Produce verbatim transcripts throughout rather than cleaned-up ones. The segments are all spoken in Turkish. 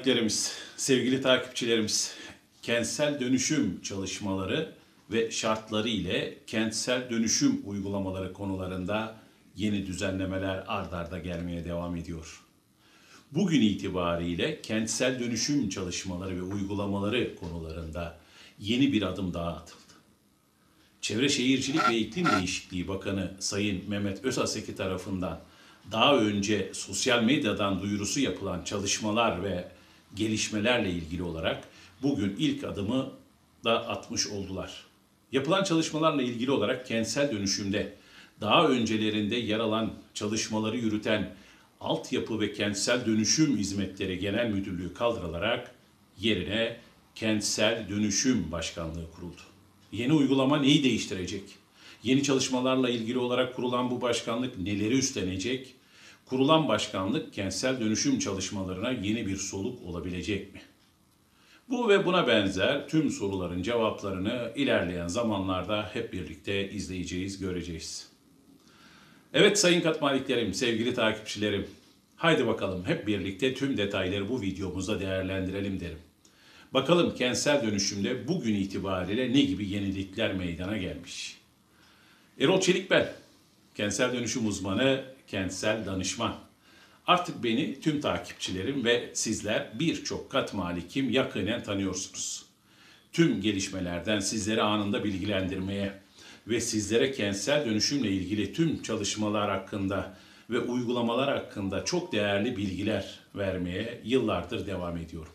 maliklerimiz, sevgili takipçilerimiz, kentsel dönüşüm çalışmaları ve şartları ile kentsel dönüşüm uygulamaları konularında yeni düzenlemeler ard arda gelmeye devam ediyor. Bugün itibariyle kentsel dönüşüm çalışmaları ve uygulamaları konularında yeni bir adım daha atıldı. Çevre Şehircilik ve İklim Değişikliği Bakanı Sayın Mehmet Özaseki tarafından daha önce sosyal medyadan duyurusu yapılan çalışmalar ve gelişmelerle ilgili olarak bugün ilk adımı da atmış oldular. Yapılan çalışmalarla ilgili olarak kentsel dönüşümde daha öncelerinde yer alan çalışmaları yürüten Altyapı ve Kentsel Dönüşüm Hizmetleri Genel Müdürlüğü kaldırılarak yerine Kentsel Dönüşüm Başkanlığı kuruldu. Yeni uygulama neyi değiştirecek? Yeni çalışmalarla ilgili olarak kurulan bu başkanlık neleri üstlenecek? Kurulan başkanlık kentsel dönüşüm çalışmalarına yeni bir soluk olabilecek mi? Bu ve buna benzer tüm soruların cevaplarını ilerleyen zamanlarda hep birlikte izleyeceğiz, göreceğiz. Evet sayın katmaliklerim, sevgili takipçilerim, haydi bakalım hep birlikte tüm detayları bu videomuzda değerlendirelim derim. Bakalım kentsel dönüşümde bugün itibariyle ne gibi yenilikler meydana gelmiş. Erol Çelik ben, kentsel dönüşüm uzmanı, kentsel danışman. Artık beni tüm takipçilerim ve sizler birçok kat malikim yakinen tanıyorsunuz. Tüm gelişmelerden sizleri anında bilgilendirmeye ve sizlere kentsel dönüşümle ilgili tüm çalışmalar hakkında ve uygulamalar hakkında çok değerli bilgiler vermeye yıllardır devam ediyorum.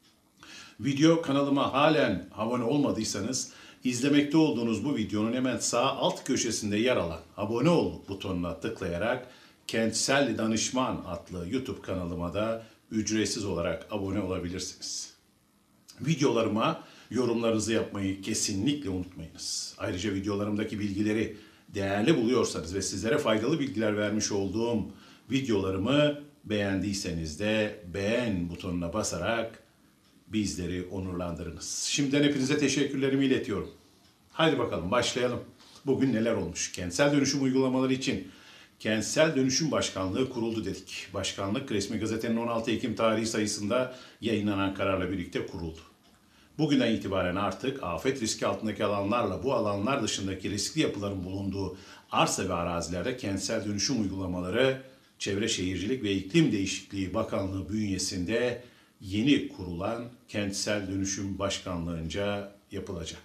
Video kanalıma halen abone olmadıysanız, izlemekte olduğunuz bu videonun hemen sağ alt köşesinde yer alan abone ol butonuna tıklayarak Kentsel Danışman adlı YouTube kanalıma da ücretsiz olarak abone olabilirsiniz. Videolarıma yorumlarınızı yapmayı kesinlikle unutmayınız. Ayrıca videolarımdaki bilgileri değerli buluyorsanız ve sizlere faydalı bilgiler vermiş olduğum videolarımı beğendiyseniz de beğen butonuna basarak bizleri onurlandırınız. Şimdiden hepinize teşekkürlerimi iletiyorum. Haydi bakalım başlayalım. Bugün neler olmuş? Kentsel dönüşüm uygulamaları için Kentsel Dönüşüm Başkanlığı kuruldu dedik. Başkanlık resmi gazetenin on altı Ekim tarihi sayısında yayınlanan kararla birlikte kuruldu. Bugünden itibaren artık afet riski altındaki alanlarla bu alanlar dışındaki riskli yapıların bulunduğu arsa ve arazilerde kentsel dönüşüm uygulamaları Çevre Şehircilik ve İklim Değişikliği Bakanlığı bünyesinde yeni kurulan Kentsel Dönüşüm Başkanlığı'nca yapılacak.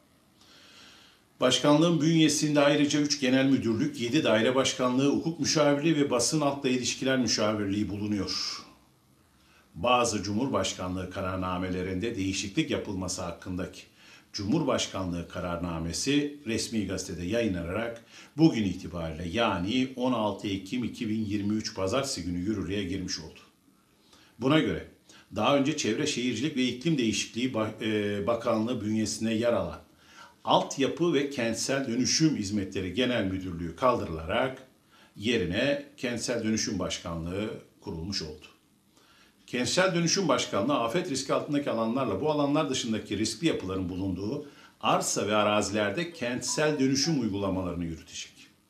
Başkanlığın bünyesinde ayrıca üç genel müdürlük, yedi daire başkanlığı, hukuk müşavirliği ve basın halkla ilişkiler müşavirliği bulunuyor. Bazı Cumhurbaşkanlığı kararnamelerinde değişiklik yapılması hakkındaki Cumhurbaşkanlığı kararnamesi resmi gazetede yayınlanarak bugün itibariyle yani on altı Ekim iki bin yirmi üç Pazartesi günü yürürlüğe girmiş oldu. Buna göre daha önce Çevre Şehircilik ve İklim Değişikliği Bakanlığı bünyesinde yer alan Altyapı ve Kentsel Dönüşüm Hizmetleri Genel Müdürlüğü kaldırılarak yerine Kentsel Dönüşüm Başkanlığı kurulmuş oldu. Kentsel Dönüşüm Başkanlığı afet riski altındaki alanlarla bu alanlar dışındaki riskli yapıların bulunduğu arsa ve arazilerde kentsel dönüşüm uygulamalarını yürütecek.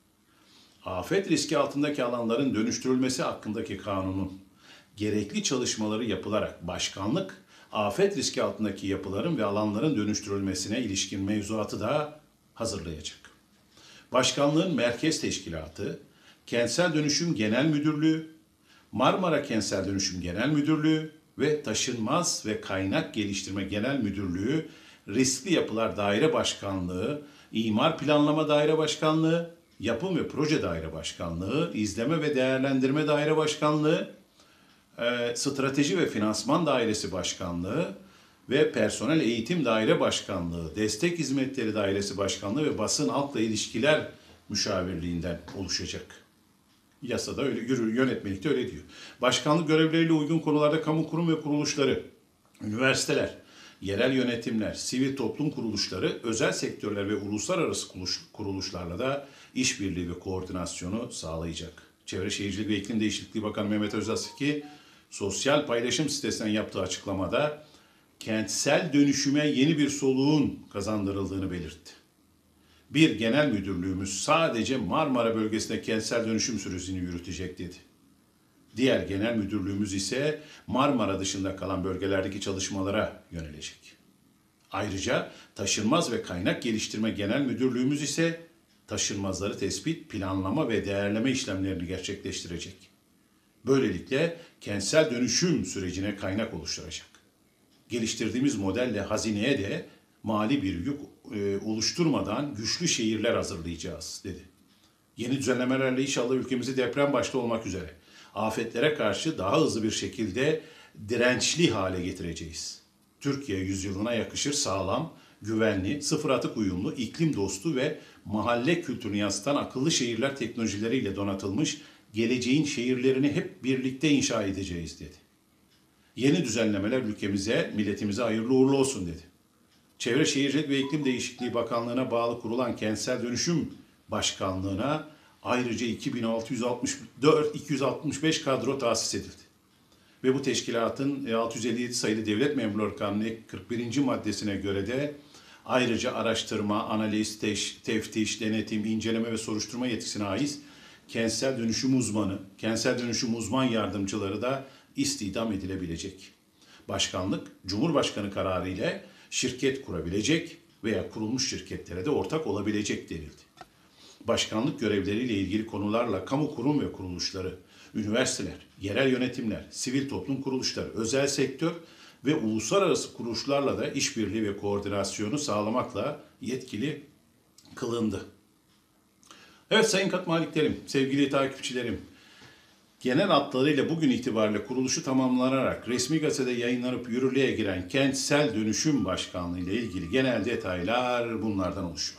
Afet riski altındaki alanların dönüştürülmesi hakkındaki kanunun gerekli çalışmaları yapılarak başkanlık, afet riski altındaki yapıların ve alanların dönüştürülmesine ilişkin mevzuatı da hazırlayacak. Başkanlığın Merkez Teşkilatı, Kentsel Dönüşüm Genel Müdürlüğü, Marmara Kentsel Dönüşüm Genel Müdürlüğü ve Taşınmaz ve Kaynak Geliştirme Genel Müdürlüğü, Riskli Yapılar Daire Başkanlığı, İmar Planlama Daire Başkanlığı, Yapım ve Proje Daire Başkanlığı, İzleme ve Değerlendirme Daire Başkanlığı, Strateji ve Finansman Dairesi Başkanlığı ve Personel Eğitim Daire Başkanlığı, Destek Hizmetleri Dairesi Başkanlığı ve Basın Halkla İlişkiler Müşavirliğinden oluşacak. Yasada öyle, yönetmelikte öyle diyor. Başkanlık görevleriyle uygun konularda kamu kurum ve kuruluşları, üniversiteler, yerel yönetimler, sivil toplum kuruluşları, özel sektörler ve uluslararası kuruluşlarla da işbirliği ve koordinasyonu sağlayacak. Çevre Şehircilik ve İklim Değişikliği Bakanı Mehmet Özaseki, sosyal paylaşım sitesinden yaptığı açıklamada kentsel dönüşüme yeni bir soluğun kazandırıldığını belirtti. Bir genel müdürlüğümüz sadece Marmara bölgesinde kentsel dönüşüm sürecini yürütecek dedi. Diğer genel müdürlüğümüz ise Marmara dışında kalan bölgelerdeki çalışmalara yönelecek. Ayrıca taşınmaz ve kaynak geliştirme genel müdürlüğümüz ise taşınmazları tespit, planlama ve değerleme işlemlerini gerçekleştirecek. Böylelikle kentsel dönüşüm sürecine kaynak oluşturacak. Geliştirdiğimiz modelle hazineye de mali bir yük e, oluşturmadan güçlü şehirler hazırlayacağız, dedi. Yeni düzenlemelerle inşallah ülkemizi deprem başta olmak üzere afetlere karşı daha hızlı bir şekilde dirençli hale getireceğiz. Türkiye yüzyılına yakışır sağlam, güvenli, sıfır atık uyumlu, iklim dostu ve mahalle kültürünü yansıtan akıllı şehirler teknolojileriyle donatılmış geleceğin şehirlerini hep birlikte inşa edeceğiz, dedi. Yeni düzenlemeler ülkemize, milletimize hayırlı uğurlu olsun, dedi. Çevre Şehircilik ve İklim Değişikliği Bakanlığı'na bağlı kurulan Kentsel Dönüşüm Başkanlığı'na ayrıca iki bin altı yüz altmış dört iki yüz altmış beş kadro tahsis edildi. Ve bu teşkilatın altı yüz elli yedi sayılı Devlet Memurları Kanunu kırk birinci maddesine göre de ayrıca araştırma, analiz, teş, teftiş, denetim, inceleme ve soruşturma yetkisine ait kentsel dönüşüm uzmanı, kentsel dönüşüm uzman yardımcıları da istihdam edilebilecek. Başkanlık, Cumhurbaşkanı kararı ile şirket kurabilecek veya kurulmuş şirketlere de ortak olabilecek denildi. Başkanlık görevleriyle ilgili konularla kamu kurum ve kuruluşları, üniversiteler, yerel yönetimler, sivil toplum kuruluşları, özel sektör ve uluslararası kuruluşlarla da işbirliği ve koordinasyonu sağlamakla yetkili kılındı. Evet sayın kat maliklerim, sevgili takipçilerim, genel hatlarıyla bugün itibariyle kuruluşu tamamlanarak resmi gazetede yayınlanıp yürürlüğe giren Kentsel Dönüşüm Başkanlığı ile ilgili genel detaylar bunlardan oluşuyor.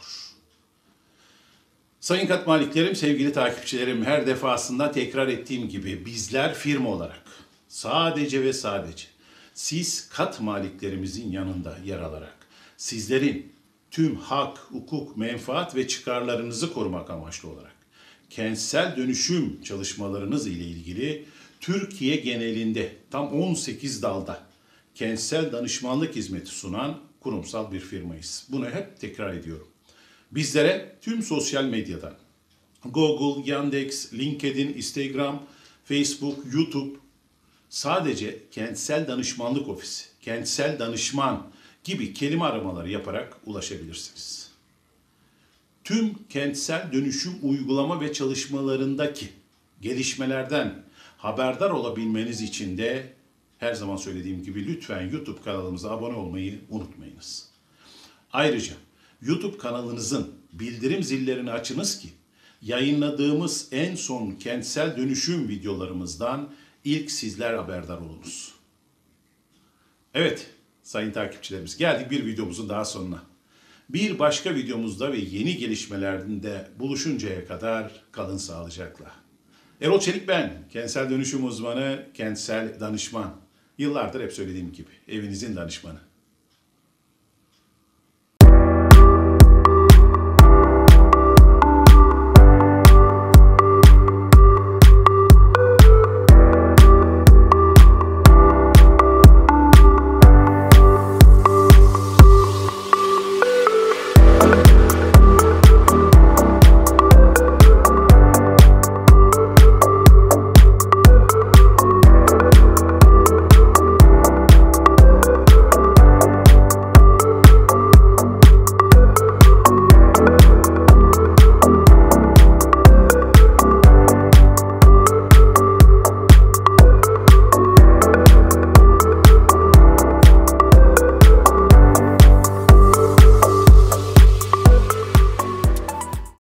Sayın kat maliklerim, sevgili takipçilerim, her defasında tekrar ettiğim gibi bizler firma olarak sadece ve sadece siz kat maliklerimizin yanında yer alarak sizlerin tüm hak, hukuk, menfaat ve çıkarlarınızı korumak amaçlı olarak kentsel dönüşüm çalışmalarınız ile ilgili Türkiye genelinde tam on sekiz dalda kentsel danışmanlık hizmeti sunan kurumsal bir firmayız. Bunu hep tekrar ediyorum. Bizlere tüm sosyal medyadan Google, Yandex, LinkedIn, Instagram, Facebook, YouTube sadece kentsel danışmanlık ofisi, kentsel danışman gibi kelime aramaları yaparak ulaşabilirsiniz. Tüm kentsel dönüşüm uygulama ve çalışmalarındaki gelişmelerden haberdar olabilmeniz için de her zaman söylediğim gibi lütfen YouTube kanalımıza abone olmayı unutmayınız. Ayrıca YouTube kanalınızın bildirim zillerini açınız ki yayınladığımız en son kentsel dönüşüm videolarımızdan ilk sizler haberdar olunuz. Evet sayın takipçilerimiz, geldik bir videomuzun daha sonuna. Bir başka videomuzda ve yeni gelişmelerinde buluşuncaya kadar kalın sağlıcakla. Erol Çelik ben, kentsel dönüşüm uzmanı, kentsel danışman. Yıllardır hep söylediğim gibi evinizin danışmanı.